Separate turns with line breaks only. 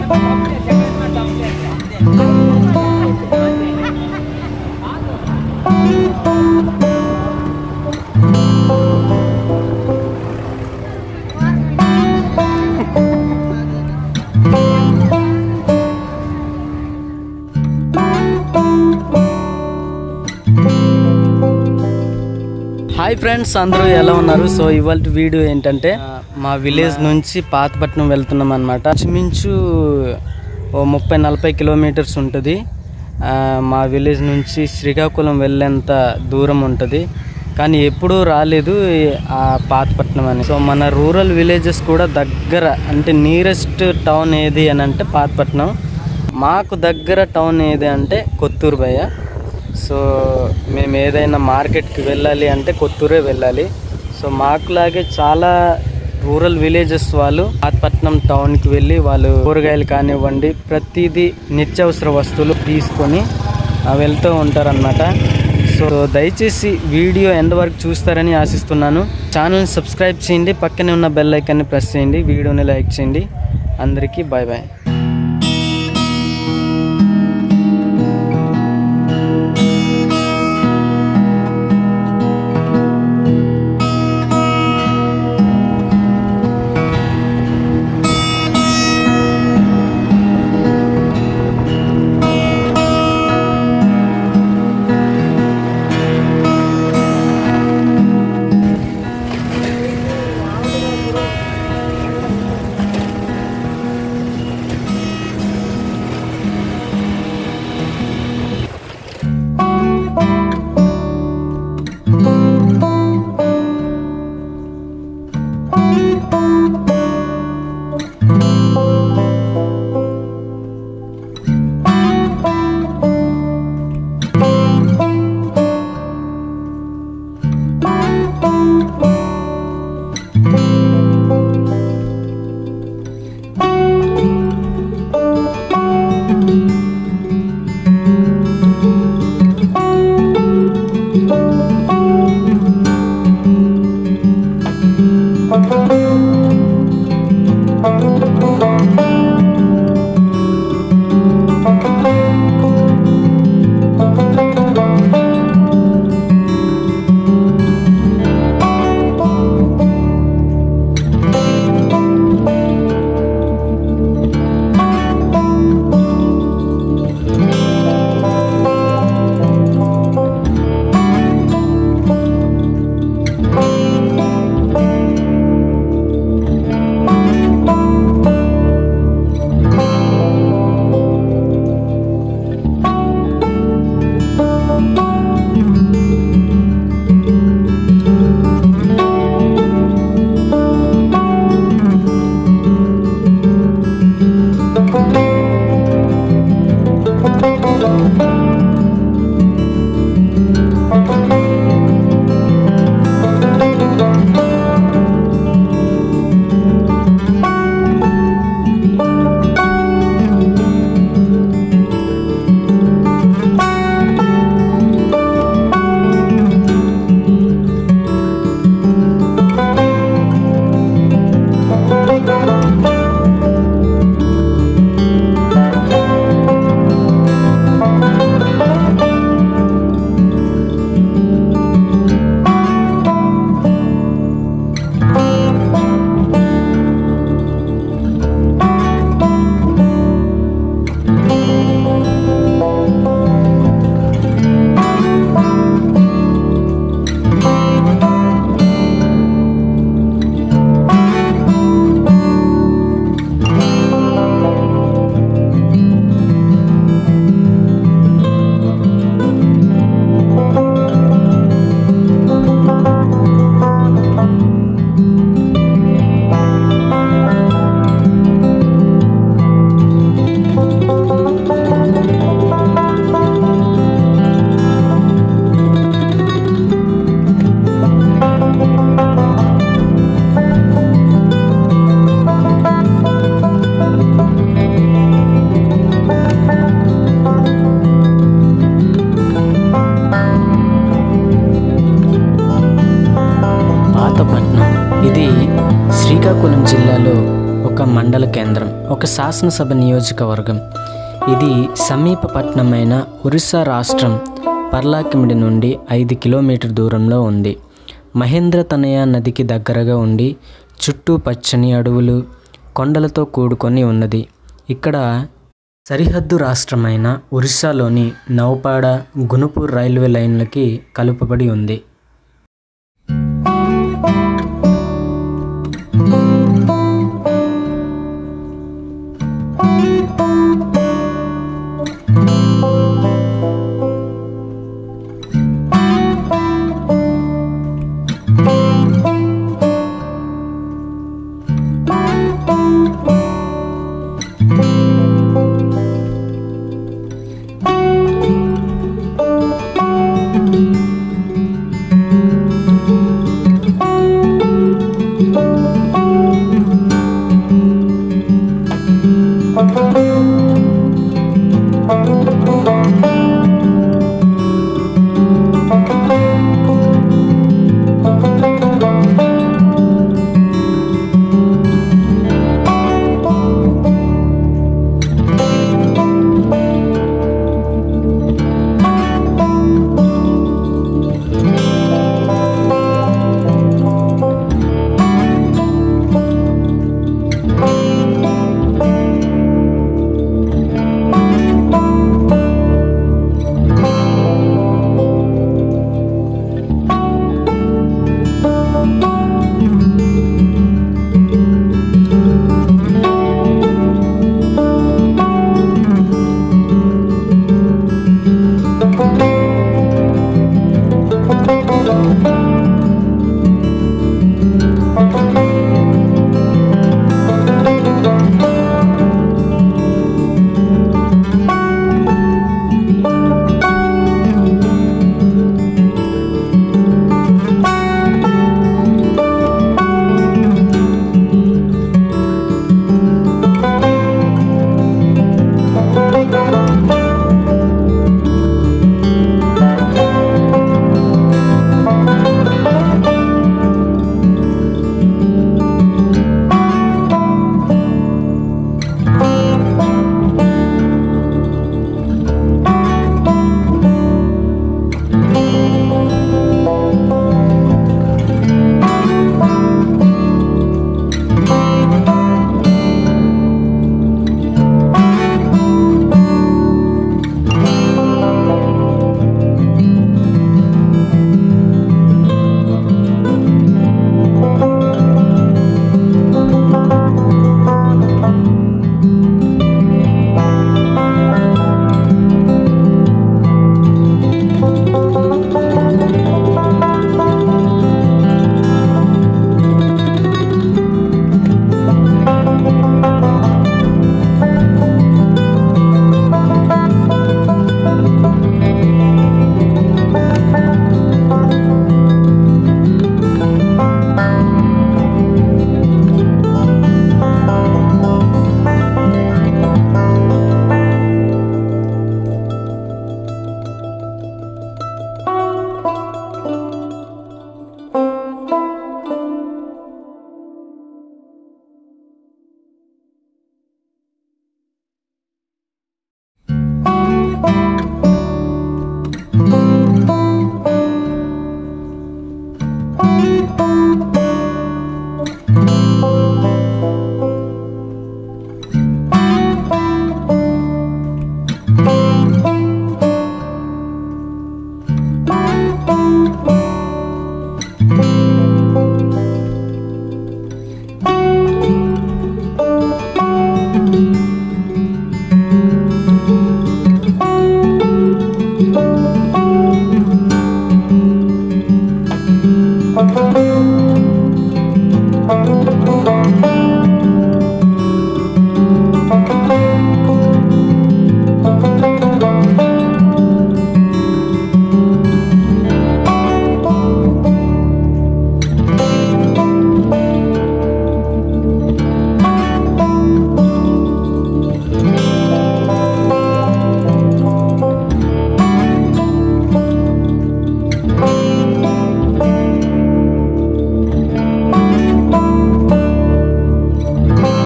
Hi friends, అందరూ ఎలా ఉన్నారు? సో ఇవాళ వీడియో ఏంటంటే మా విలేజ్ నుంచి పాతపట్నం వెళ్తున్నాం అనమాట. ఇంచుమించు ఓ 30-40 కిలోమీటర్స్ ఉంటుంది. మా విలేజ్ నుంచి శ్రీకాకుళం వెళ్ళేంత దూరం ఉంటుంది, కానీ ఎప్పుడూ రాలేదు ఆ పాతపట్నం అని. సో మన రూరల్ విలేజెస్ కూడా దగ్గర, అంటే నియరెస్ట్ టౌన్ ఏది అని అంటే పాతపట్నం. మాకు దగ్గర టౌన్ ఏది అంటే కొత్తూరుబయ్య. సో మేము ఏదైనా మార్కెట్కి వెళ్ళాలి అంటే కొత్తూరే వెళ్ళాలి. సో మాకులాగే చాలా రూరల్ విలేజెస్ వాళ్ళు పాతపట్నం టౌన్కి వెళ్ళి వాళ్ళు కూరగాయలు కానివ్వండి, ప్రతిదీ నిత్యావసర వస్తువులు తీసుకొని వెళ్తూ ఉంటారనమాట. సో దయచేసి వీడియో ఎండ్ వరకు చూస్తారని ఆశిస్తున్నాను. ఛానల్ని సబ్స్క్రైబ్ చేయండి, పక్కనే ఉన్న బెల్ ఐకాన్ని ప్రెస్ చేయండి, వీడియోని లైక్ చేయండి. అందరికీ బాయ్ బాయ్.
మండల కేంద్రం, ఒక శాసనసభ నియోజకవర్గం. ఇది సమీప పట్టణమైన ఒరిస్సా రాష్ట్రం పర్లాకిమిడి నుండి 5 కిలోమీటర్ దూరంలో ఉంది. మహేంద్రతనయ నదికి దగ్గరగా ఉండి చుట్టూ పచ్చని అడవులు, కొండలతో కూడుకొని ఉన్నది. ఇక్కడ సరిహద్దు రాష్ట్రమైన ఒరిస్సాలోని నౌపాడ, గునుపూర్ రైల్వే లైన్లకి కలుపబడి ఉంది.